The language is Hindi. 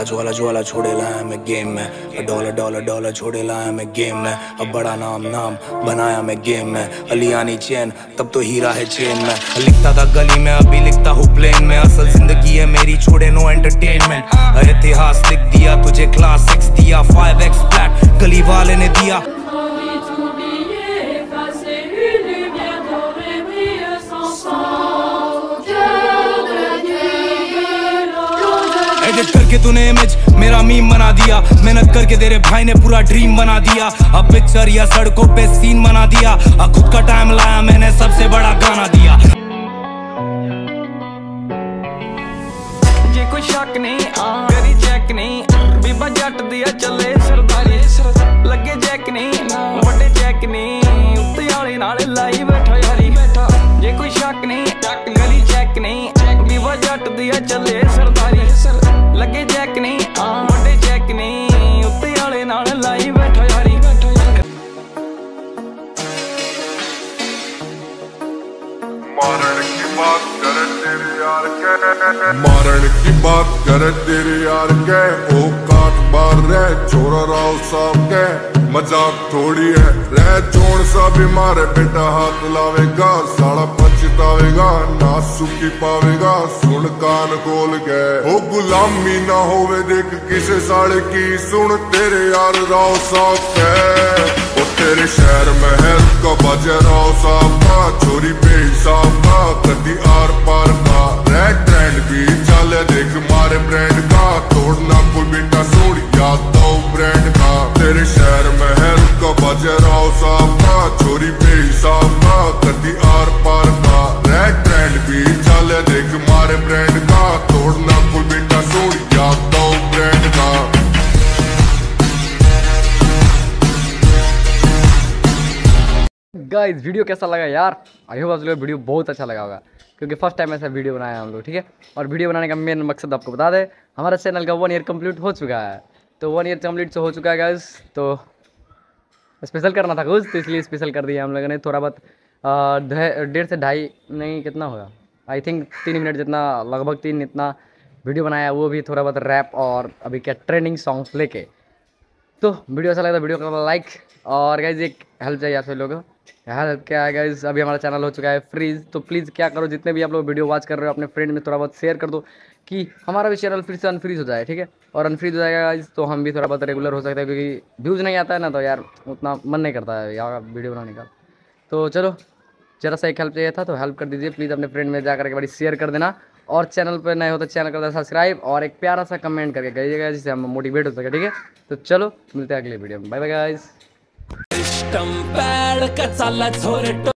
ज्वाला ज्वाला छोड़े लाया मैं गेम में, डॉलर डॉलर डॉलर छोड़े लाया मैं गेम में। अब बड़ा नाम नाम बनाया मैं गेम में, अलियानी चैन तब तो हीरा है चेन में। लिखता था गली में अभी लिखता हूँ प्लेन में, असल जिंदगी है मेरी छोड़े नो एंटरटेनमेंट। इतिहास लिख दिया तुझे क्लास 6 दिया, 5x फ्लैट गली वाले ने दिया। एडिट करके तूने इमेज मेरा मीम बना दिया, मेहनत करके तेरे भाई ने पूरा ड्रीम बना दिया। अब पिक्चर या सड़कों पे सीन बना दिया, अब खुद का टाइम लाया मैंने सबसे बड़ा गाना दिया। ये कोई शक नहीं करी चेक नहीं, बीबा जट दिया चले सरदारी लगे जैक नहीं बड़े चेक नहीं, उत्ते आले नाले लाई बैठा यारी। ये कोई शक नहीं गली चेक नहीं, बीबा जट दिया चले सरदारी लगे जैक नहीं बड़े चेक नहीं, उत्ते आले नाल लाई बैठा यारी। मारण की बात करे तेरे यार के, मारण की बात करे तेरे यार के, ओ काट बार रहे छोरा राव साहब के, मजाक थोड़ी है रह छोड़ सा भी मारे बेटा हाथ लावेगा, साला पछतावेगा ना सुखी पावेगा, सुन कान खोल के ओ गुलामी ना होवे देख किसे साले की, सुन तेरे यार राव साहब के। ओ तेरे शहर में है का बाजे राव साहब का, चोरी बेहिसाब का कदी आर पार का, रेड ट्रेंड भी चले देख मारे ब्रांड का, तोड़ना कोई बेटा सोड़ याद दो ब्रांड का। तेरे शहर में है का बाजे राव साहब का, चोरी बेहिसाब का कदी आर पार का, रेड ट्रेंड भी चले देख मारे ब्रांड का, तोड़ना कोई बेटा सोड़ याद दो ब्रांड का। गाइस वीडियो कैसा लगा यार? आई होप आप लोगों को वीडियो बहुत अच्छा लगा होगा, क्योंकि फर्स्ट टाइम ऐसा वीडियो बनाया हम लोग, ठीक है। और वीडियो बनाने का मेन मकसद आपको बता दें, हमारा चैनल का 1 ईयर कंप्लीट हो चुका है, तो 1 ईयर कंप्लीट हो चुका है गाइस, तो स्पेशल करना था कुछ, तो इसलिए स्पेशल कर दिया हम लोगों ने। थोड़ा बहुत 1.5 से 2.5 नहीं कितना होगा, आई थिंक 3 मिनट जितना, लगभग 3 इतना वीडियो बनाया, वो भी थोड़ा बहुत रैप और अभी क्या ट्रेंडिंग सॉन्ग्स लेके। तो वीडियो अच्छा लगा तो वीडियो को लाइक, और गाइज एक हेल्प चाहिए आप लोगों को। हेल्प क्या है गाइज, अभी हमारा चैनल हो चुका है फ्रीज, तो प्लीज़ क्या करो, जितने भी आप लोग वीडियो वॉच कर रहे हो अपने फ्रेंड में थोड़ा बहुत शेयर कर दो, कि हमारा भी चैनल फिर से अनफ्रीज हो जाए, ठीक है। और अनफ्रीज हो जाएगा गाइज तो हम भी थोड़ा बहुत रेगुलर हो सकते हैं, क्योंकि व्यूज़ नहीं आता है ना, तो यार उतना मन नहीं करता है यार वीडियो बनाने का। तो चलो ज़रा सा एक हेल्प चाहिए था, तो हेल्प कर दीजिए प्लीज़, अपने फ्रेंड में जाकर के बड़ी शेयर कर देना, और चैनल पर नए हो तो चैनल कर देना सब्सक्राइब, और एक प्यारा सा कमेंट करके कहिएगा जिससे हम मोटिवेट हो सके, ठीक है। तो चलो मिलते हैं अगले वीडियो में, बाय बाय गाइस।